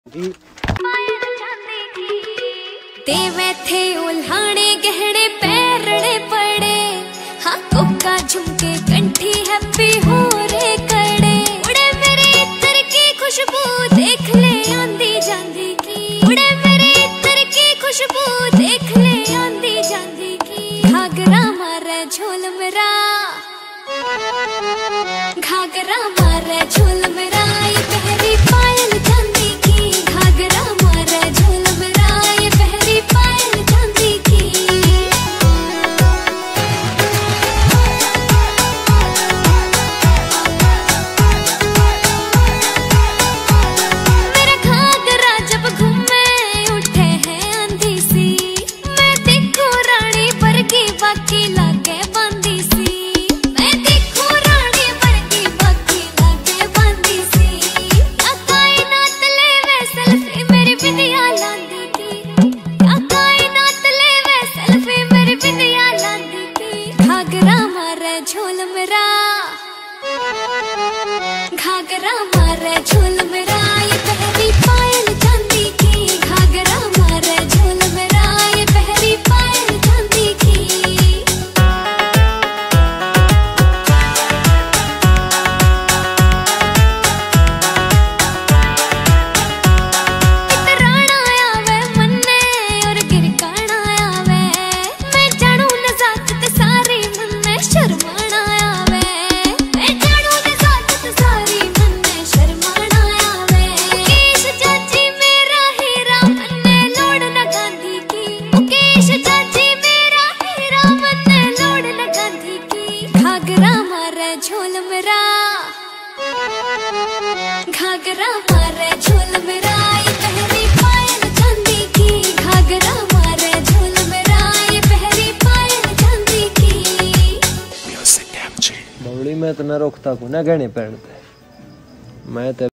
ते मैं थे उल्हाने गहने पैरने पड़े, हाँ कोका झुमके कंठी हैप्पी हो रे कड़े। उड़े मेरे इत्र की खुशबू देख ले आंदी जांदी की, उड़े मेरे इत्र की खुशबू देख ले आंदी जांदी की। घाघरा मारे झोल मेरा, घाघरा मारे झोल मेरा, ये पहली पायल चांदी की। घाघरा मारे झोल मेरा, ये पहली पायल चांदी की। मेरा घाघरा जब घूमे उठे है आंधी सी, मैं देखूं रानी वर्गी बाकी लागे बांधी सी। घाघरा मारे झोल मेरा, घाघरा मारे झोल मेरा, ये पहली पायल चांदी की। घाघरा मारे झोल मेरा, ये पहली पायल चांदी की। इतराना आवे मन्ने और गिरकाना आवे, मैं जानू नजाकत सारी मन्ने शर्माना आवे। मैं जानू नजाकत सारी मन्ने शर्माना आवे। मुकेश चाची मेरा हीरा मन्ने लोड़ न गांधी की, मुकेश चाची मेरा हीरा मन्ने लोड़ न गांधी की। घाघरा मारे झोल मेरा, घाघरा मारे झोल मेरा, ये पहली पायल चांदी की। घाघरा मारे झोल मेरा, ये पहली पायल चांदी की। बबड़ी में तो न रोकता को ना गहने पहनते, मैं तो